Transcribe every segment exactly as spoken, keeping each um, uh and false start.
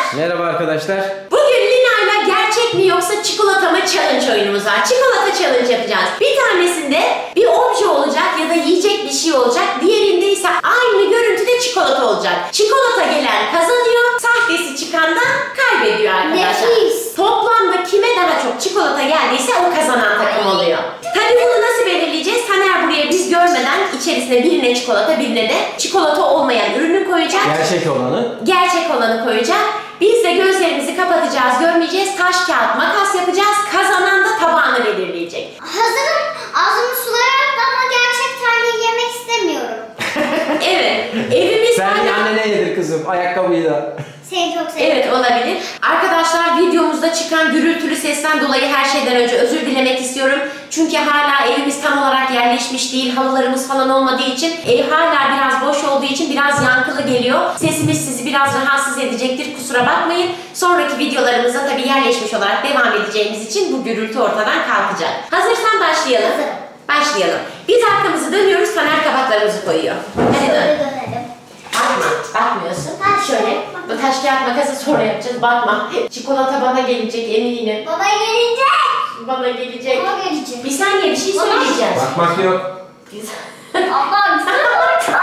Merhaba arkadaşlar. Bugün Lina'yla gerçek mi yoksa çikolata mı challenge oyunumuz var. Çikolata challenge yapacağız. Bir tanesinde bir obje olacak ya da yiyecek bir şey olacak. Diğerinde ise aynı görüntüde çikolata olacak. Çikolata gelen kazanıyor. Sahtesi çıkan da kaybediyor arkadaşlar. Nefis. Toplamda kime daha çok çikolata geldiyse o kazanan takım oluyor. Tabii bunu nasıl belirleyeceğiz? Taner buraya biz görmeden içerisine birine çikolata, birine de çikolata olmayan ürünü koyacak. Gerçek olanı. Gerçek olanı koyacak. Biz de gözlerimizi kapatacağız, görmeyeceğiz. Taş, kağıt, makas yapacağız. Kazanan da tabağını belirleyecek. Hazırım. Ağzımı sulayarak da ama gerçek terliği yemek istemiyorum. Evet. Evimiz Sen hala... annene yedir kızım ayakkabıyı da. Seni çok seviyorum. Evet, olabilir. Arkadaşlar, videomuzda çıkan gürültülü sesten dolayı her şeyden önce özür dilemek istiyorum. Çünkü hala evimiz tam olarak yerleşmiş değil, halılarımız falan olmadığı için, ev hala biraz boş olduğu için biraz yankılı geliyor. Sesimiz sizi biraz rahatsız edecektir, kusura bakmayın. Sonraki videolarımıza tabii yerleşmiş olarak devam edeceğimiz için bu gürültü ortadan kalkacak. Hazırsan başlayalım. Hazırım. Başlayalım. Biz arkamızı dönüyoruz, Taner kabaklarımızı koyuyor. Hadi dön. Şöyle dönelim. Bakma, bakmıyorsun. Ha, Şöyle, bu taş kağıt makası sonra yapacağız, bakma. Çikolata bana gelecek eminim. Baba gelecek. Bana gelecek. Baba gelecek. Bir saniye, bir şey Baba. söyleyeceğiz. Bakmak yok. Biz... Abla güzel oldu.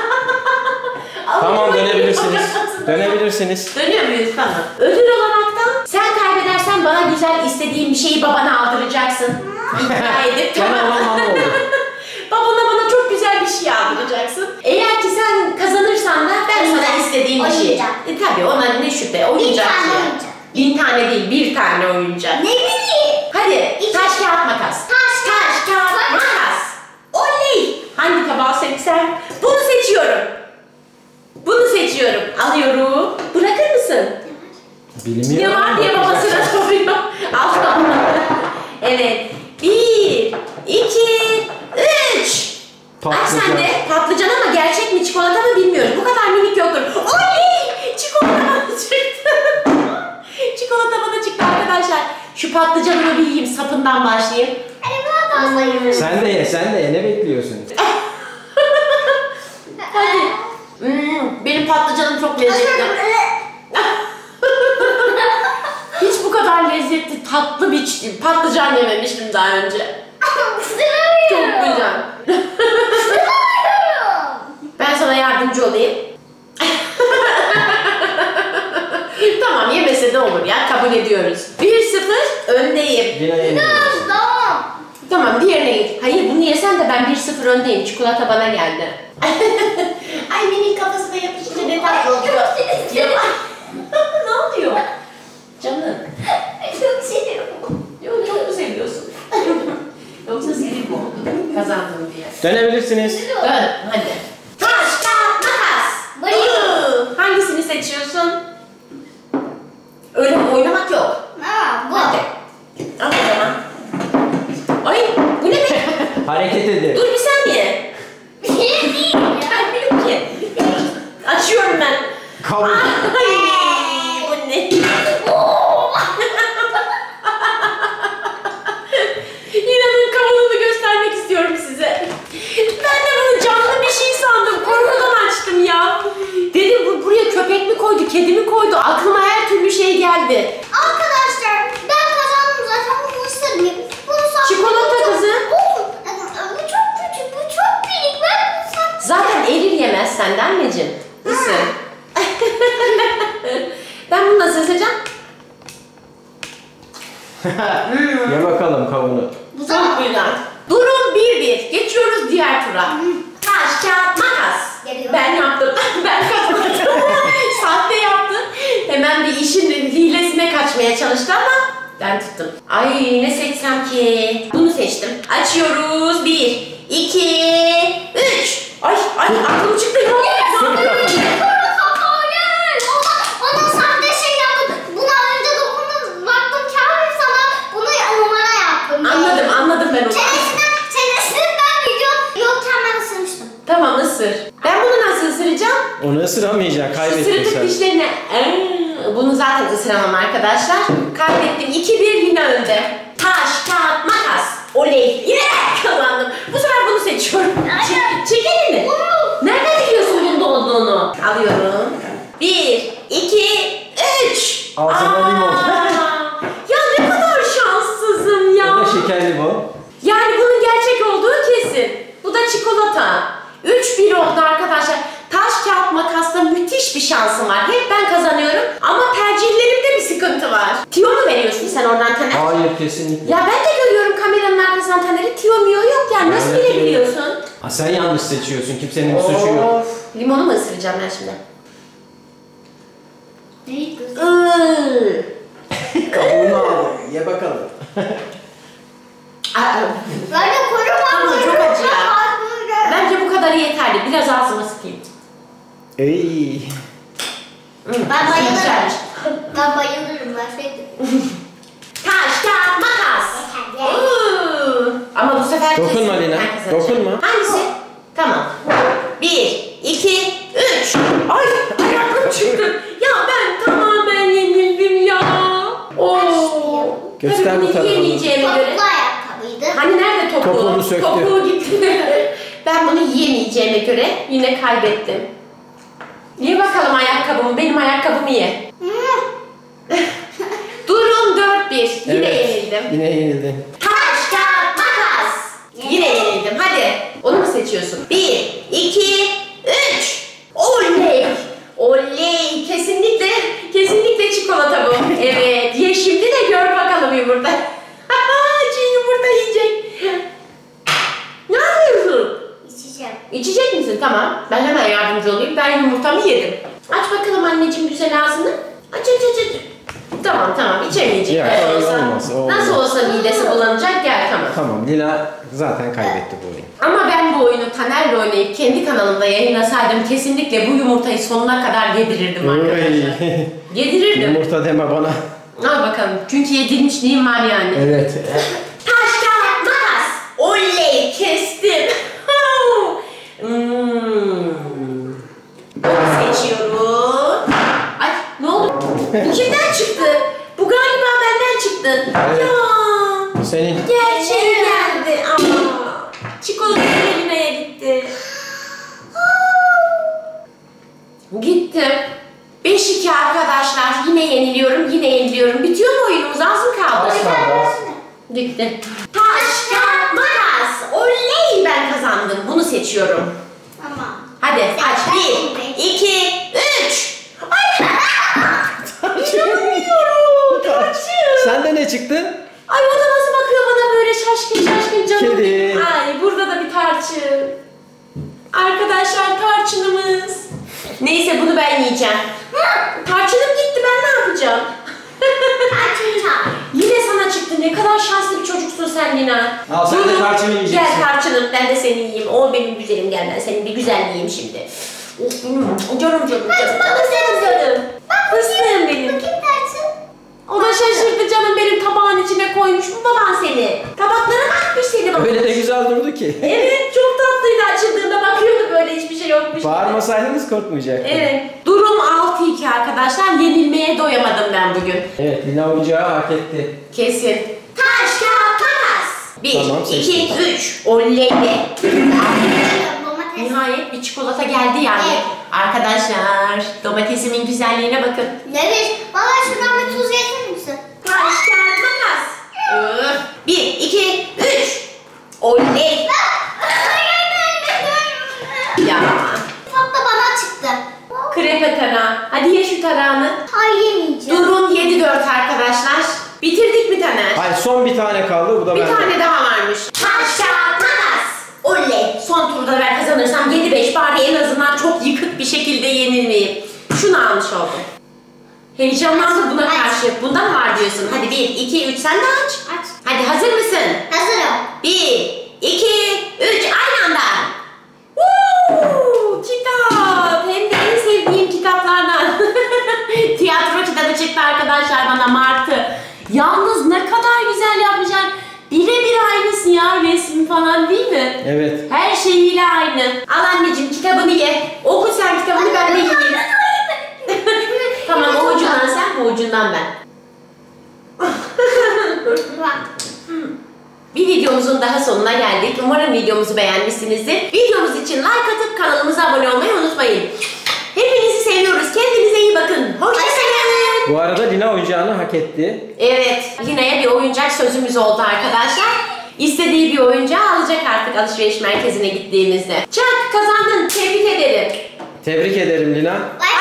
Tamam dönebilirsiniz. Dönebilirsiniz. Dönüyor muyuz? Tamam. Ödül olarak da sen kaybedersen bana güzel istediğin bir şeyi babana aldıracaksın. İkna edip. Gene olan bana oldu. Babana bana çok güzel bir şey aldıracaksın. Eğer ki sen kazanırsan da ben sana istediğim bir şey. Oyuncak. E tabii ona ne şüphe. Oyuncak tane şey. oyuncak. Bin tane değil, bir tane oyuncak. Ne bileyim. Hadi İki. taş kağıt makas. Taş, Taş kağıt makas. makas. Oley! Hangi tabağı seçsem? Bunu seçiyorum. Bunu seçiyorum. Alıyorum. Bırakır mısın? Bilmiyorum. Ne var diye babasına soruyor. Al bakalım. Evet. Bir, iki, üç. Aç sen de. Patlıcan ama gerçek mi çikolata mı bilmiyoruz. Bu kadar minik yoktur. Oley! Çikolata bana çıktı. Çikolata bana çıktı arkadaşlar. Şu patlıcanımı bir yiyeyim. Sapından başlayayım. Hadi buna da sayıyorum. Sen de ye, sen de ye. Ne bekliyorsun? Hadi. Hmm, benim patlıcanım çok lezzetli. Hiç bu kadar lezzetli, tatlı bir patlıcan yememiştim daha önce. Çok güzel. Ben sana yardımcı olayım. Tamam, yemese de olur ya, kabul ediyoruz. bir sıfır öndeyim. Yine yeniyoruz. Tamam. Tamam, diğerine git. Hayır, bunu yesen de ben bir sıfır öndeyim. Çikolata bana geldi. Ay, minik kafasına yapışınca ne tatlı oluyor. Ya, ne oluyor? Canım. Çok seviyorum. Yok, çok mu seviyorsun? Yoksa sinir mi oldu? Kazandım diye. Dönebilirsiniz. Dön, hadi. Taş, kağıt, makas. Buyurun. Hangisini seçiyorsun? Öyle oynamak yok. Ha, bu. Hadi. Al o zaman. Ay, bu ne be? Hareket edin. Dur bir saniye. Gelmiyor ki. Açıyorum ben. Kabul. Ay, bu ne? İnanın kabuğunu göstermek istiyorum size. Ben de bunu canlı bir şey sandım. Korkudan açtım ya. Dedim bu buraya köpek mi koydu, kedi mi koydu? Aklıma her türlü şey geldi. Arkadaşlar ben kazandım zaten bunu ısırmayayım. Bunu saklayayım. Çikolata kızım. Bu çok küçük, bu çok minik. Ben bunu saklayayım. Zaten erir yemez senden anneciğim. Isır. Ben bunu nasıl ısıracağım? Ye bakalım kavunu. Bu Çok güzel. Durum bir bir. Geçiyoruz diğer tura. Taş, kağıt, makas. Geliyor. Ben yaptım. Ben kazandım. Sahte yaptım. Hemen bir işin hilesine kaçmaya çalıştı ama ben tuttum. Ay, ne seçsem ki? Bunu seçtim. Açıyoruz. Bir, iki, üç. Ay, ay aklım çıktı. Ona sahte şey yaptım. Buna önce dokundum. Baktım Kamil sana bunu numara yaptım. Anladım, anladım ben onu. Çenesinden, çenesinden video yokken ben ısırmıştım. Tamam, ısır. Ben bunu nasıl ısıracağım? Onu ısıramayacak. Kaybettin Isırdık sen. dişlerini. Ee, Bunu zaten ısıramam arkadaşlar. Kaybettim. iki bir yine önde. Taş, kağıt, makas. Oley. Yine kazandım. Bu sefer bunu seçiyorum. Çek, çek elini. Nereden biliyorsun bunda olduğunu? Alıyorum. Bir, iki, üç. müthiş bir şansım var. Hep ben kazanıyorum ama tercihlerimde bir sıkıntı var. Tiyo mu veriyorsun sen oradan Taner? Hayır kesinlikle. Ya ben de görüyorum kameranın arkasından Taner'i tiyo miyo yok yani nasıl Evet, bilebiliyorsun? Ha, sen yanlış seçiyorsun. Kimsenin suçu yok. Of. Limonu mu ısıracağım ben şimdi? Neyi kız? Iıı. Kabuğunu al. Ye bakalım. Aa, Böyle kocaman Ama çok kocaman acı ya. ağzını- Bence bu kadarı yeterli. Biraz ağzıma sıkayım. Ey. Ben bayılırım. Güzelmiş. Ben bayılırım. Ben sevdim. Taş, kağıt, makas. Hadi. Iıı. Ama bu sefer Dokunma kesin Lina, ben kazanacağım. dokunma. Hangisi? Tamam. Bir, iki, üç. Ay ayaklarım çıktı. Ya ben tamamen yenildim ya. Oo. Göster Tabii bu bunu tarafa. yiyemeyeceğime göre. Toplu ayakkabıydı. Hani nerede topuğu? Topuğunu söktü. Topuğu gitti. Ben bunu yiyemeyeceğime göre yine kaybettim. Ye bakalım ayakkabımı. Benim ayakkabımı ye. Durum dört bir. Yine yenildim. Yine yenildin. Taş, kağıt, makas. Yine yenildim. Hadi. Onu mu seçiyorsun? Bir, iki, üç. Oley. Oley. Kesinlikle, kesinlikle çikolata bu. Evet. Ye şimdi de gör bakalım yumurta. Çiğ yumurta yiyecek. Ne yapıyorsun? İçeceğim. İçecek misin? Tamam. Ben hemen yardımcı olayım. Ben yumurtamı yedim. Aç bakalım anneciğim güzel ağzını. Aç aç aç aç. Tamam tamam içemeyecek. Ya, Nasıl öyle olsa, olmaz, o nasıl olmaz. olsa midesi bulanacak gel tamam. Tamam Lina zaten kaybetti bu oyunu. Ama ben bu oyunu Taner'le oynayıp kendi kanalımda yayınlasaydım kesinlikle bu yumurtayı sonuna kadar yedirirdim arkadaşlar. Oy. Yedirirdim. Yumurta deme bana. Al bakalım. Çünkü yedirmişliğim var yani. Evet. Taş, kağıt, makas. Oley kestim. hmm. Onu seçiyorum. Ay ne oldu? Bu kimden çıktı? Bu galiba benden çıktı. Evet. Ya. Bu senin. Gerçeği geldi. Aa. Çikolata eline gitti. Gitti. beş iki arkadaşlar. Yine yeniliyorum, yine yeniliyorum. Bitiyor mu oyunumuz? Az mı kaldı? Az kaldı. Gitti. Taş, kağıt, makas. Oley ben kazandım. Bunu seçiyorum. Tamam. Hadi aç. Bir, iki, üç. Ay. İnanmıyorum. Tarçın. Sende ne çıktı? Ay o da nasıl bakıyor bana böyle şaşkın şaşkın canım. Kedi. Ay burada da bir tarçın. Arkadaşlar tarçınımız. Neyse bunu ben yiyeceğim. Tarçınım gitti ben ne yapacağım? Tarçın çal. Yine sana çıktı. Ne kadar şanslı bir çocuksun sen Lina. Al, sen de Buyurun. tarçını yiyeceksin. Gel tarçınım ben de seni yiyeyim. O benim güzelim gel ben seni bir güzel yiyeyim şimdi. Of, hmm, canım canım canım. Canım canım canım. Fıstığım benim. Bakayım tarçın. O da şaşırdı canım benim tabağın içine koymuş bu baban seni. Tabaklara bakmış seni bak. Öyle de güzel durdu ki. Evet çok tatlıydı açıldığında bakıyordu böyle hiçbir şey yokmuş. Bağırmasaydınız korkmayacaktı. Evet. Durum altı iki arkadaşlar. Yenilmeye doyamadım ben bugün. Evet Lina oyuncağı hak etti. Kesin. Taş, kağıt, makas. Bir, Tamam, iki, seçtim. üç. Oley be. Domates. Nihayet bir çikolata geldi yani. Evet. Arkadaşlar domatesimin güzelliğine bakın. Nedir? Baba şuradan bir tuz getirir misin? Taş, kağıt, makas. Öf. Bir, iki, üç. Oley. Ya. Tatlı bana çıktı. Krepe tarağı. Hadi ye şu tarağını. Ay yemeyeceğim. Durum yedi dört arkadaşlar. Bitirdik mi Taner? Hayır son bir tane kaldı bu da Bir bende. tane daha varmış. Taş, kağıt, makas. Oley. Son turda ben kazanırsam yedi beş bari en azından çok yıkık bir şekilde yenilmeyeyim. Şunu almış oldum. Heyecanlandım buna karşı. Bunda mı var diyorsun? Hadi bir, iki, üç sen de aç. Aç. Hadi hazır mısın? Hazırım. Bir, iki, üç aynı anda. Woo! Kitap. Hem de en sevdiğim kitaplardan. Tiyatro kitabı çıktı arkadaşlar bana Martı. Yalnız ne kadar güzel yapmışlar. Birebir aynısı ya resmi falan değil mi? Evet. Her şeyiyle aynı. Al anneciğim kitabını ye. Oku sen kitabını ben de yiyeyim. Tamam o ucundan sen bu ucundan ben. Bir videomuzun daha sonuna geldik. Umarım videomuzu beğenmişsinizdir. Videomuz için like atıp kanalımıza abone olmayı unutmayın. Hepinizi seviyoruz. Kendinize iyi bakın. Hoşçakalın. Bu arada Lina oyuncağını hak etti. Evet, Lina'ya bir oyuncak sözümüz oldu arkadaşlar. İstediği bir oyuncağı alacak artık alışveriş merkezine gittiğimizde. Çak kazandın. Tebrik ederim. Tebrik ederim Lina. Bay